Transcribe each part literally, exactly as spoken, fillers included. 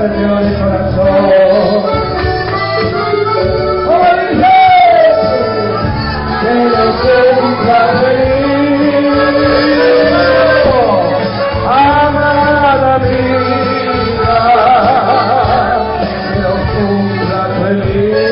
perdió el corazón. Como dice, que no se diga feliz, amada mía, que no cumpla feliz.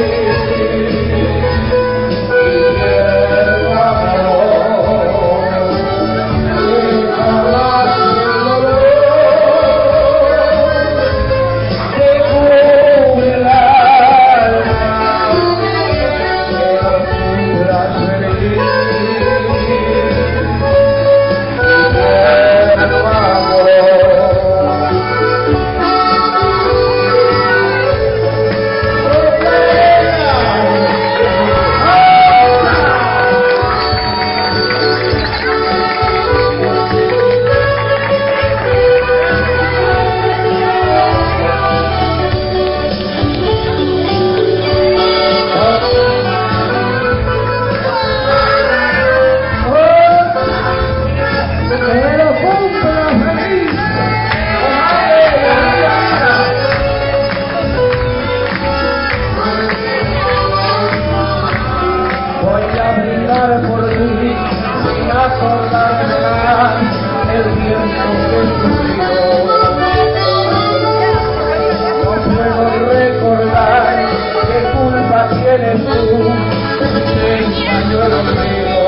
Por ti, sin acordarme el tiempo que sufrió. No puedo recordar qué culpa tienes tú, que falló el olvido.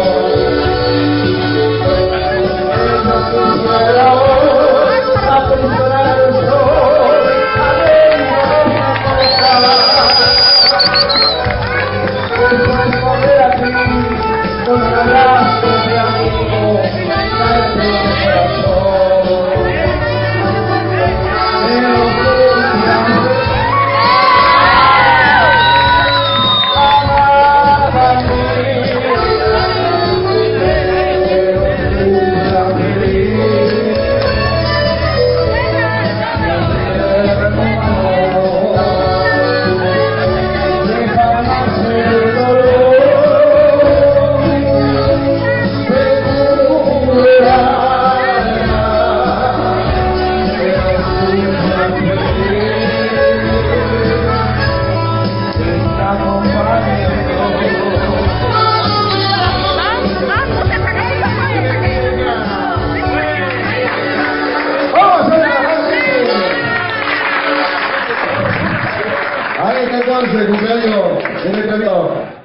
Yo quisiera hoy aprisionar el sol adentro de mi corazón. Después volver a ti con un abrazo de amigo, darte el corazón. Pero que amada mía, pero cumpla feliz mi amor, que jamás el dolor ahí está entonces, cumpleaños, en el camino.